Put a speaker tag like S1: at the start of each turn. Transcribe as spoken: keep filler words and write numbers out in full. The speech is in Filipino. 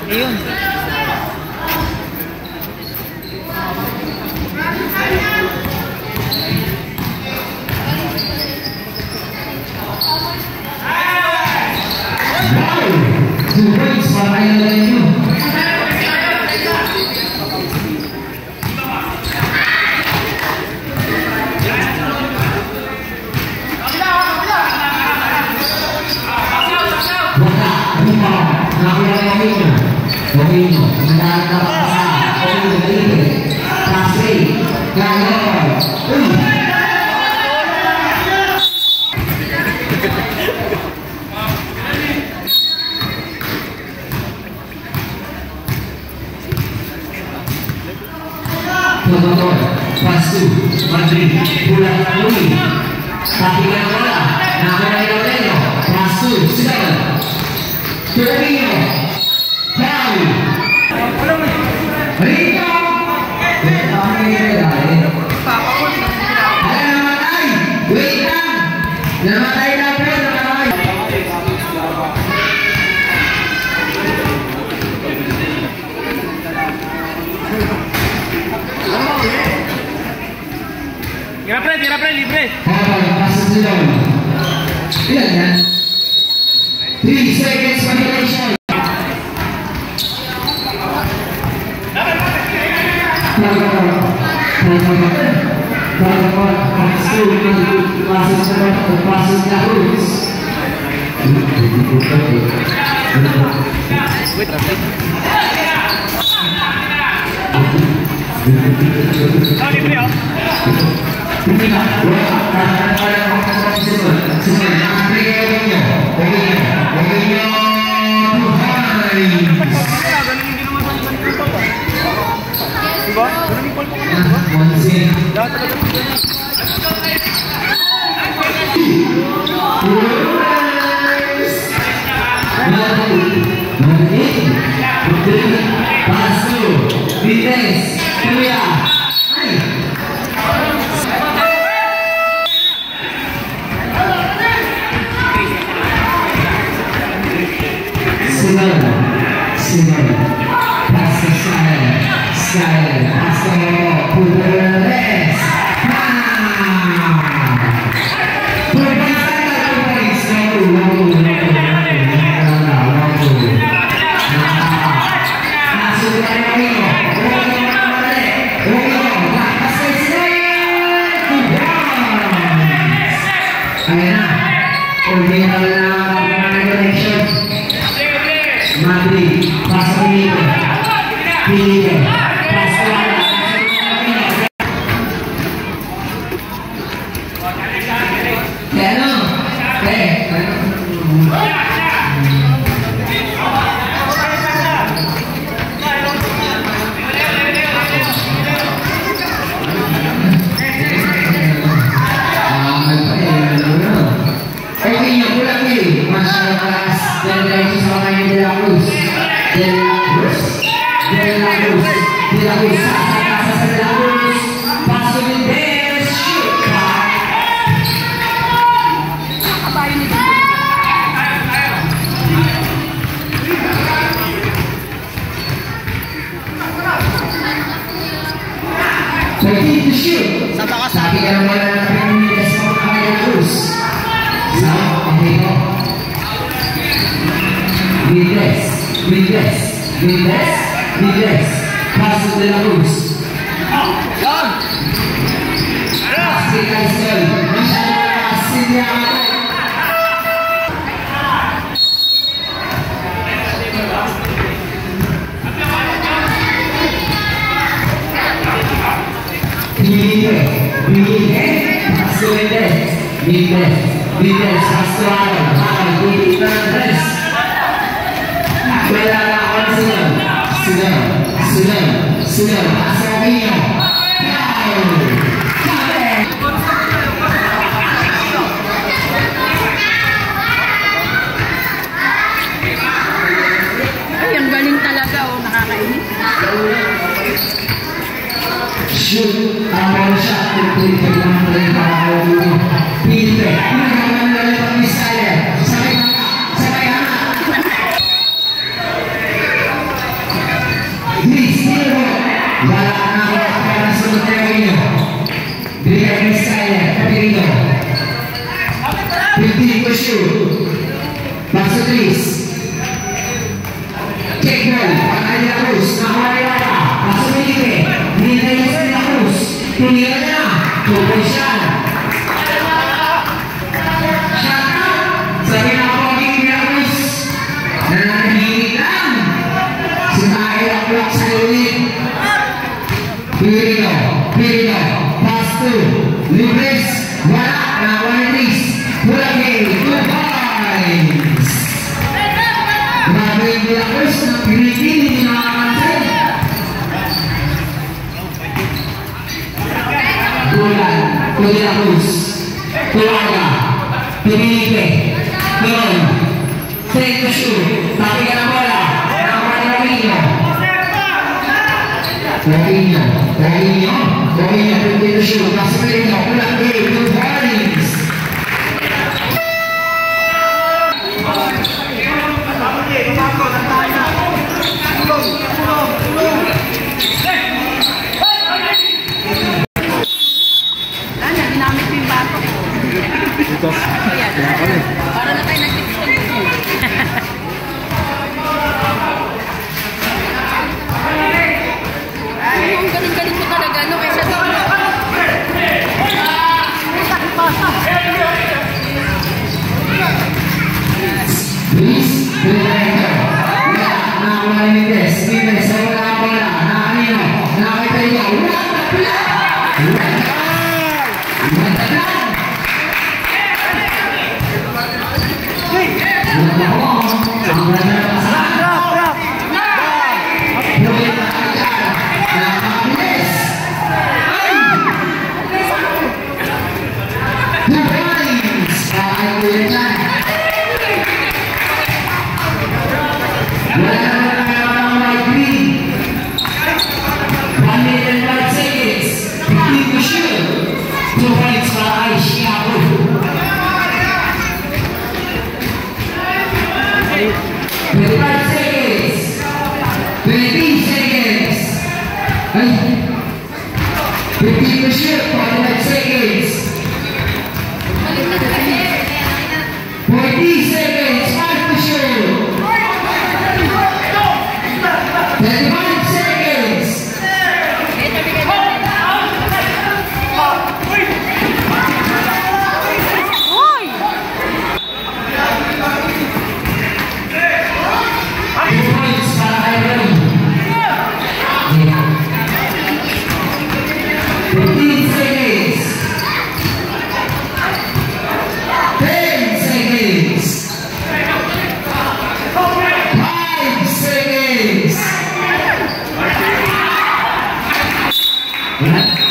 S1: Ayun.
S2: Two points para kayo na rin yun. Pokino, mendarat ke pasar, Pokino dari Kasri, Gayor, Uy. Tonton, Pastu, Madrid, Bulan Lui, Tapikan bola, Nakola Iloreno, Pastu, Silakan, Pokino.
S1: Tira pre, tira pre, libre.
S2: Three seconds regulation. Shoot, ang shot, complete lang rin para kayo. Pinto, pinagawa na rin ang Miss Tyler. Sabay ka, sabay ka. Wala na ako para sa Montenegro. Bigyan ng Skyler, Capirito. fifteen for shoot. Pass to Chris. Check ball. Pangay na Cruz. Nakuha ni Wala. Pass to Felipe. Hinintay niya sa Cruz. Tumira na. Tupoy siya. Shot out. Sabi na ako magiging ni Cruz. Nananahimik lang. Sumakay ang block sa ulit. Pirino. Pirino. Pass to Libres. Wala. Nakuha ni Chris. Bulagi. Two points. Grabe yung Vilacruz na pinipili hindi nakakansin. Tulan, Vilacruz, Tuwaga, Pinilipe, Turon, take the shoot, tapi ka ng bola, nakuha ni Robinho. Robinho, Robinho, Robinho, take the shoot, nasa Pilino, Bulagi, two points.
S3: Para na tayo nag-tips ko dito. Ang galing-galing ko talaga, no? Kaysa doon.
S2: Luis, Villarreal. Wala, nakakuha ni Mendez. Mendez, wala ang bola. Nakanino, nakakita ito. Wala, wala. Wala. Wala. twenty-five seconds. twenty seconds. fifteen to shoot. forty-five seconds. forty seconds. five to shoot. thirty-five seconds. fifteen seconds. ten seconds. five seconds.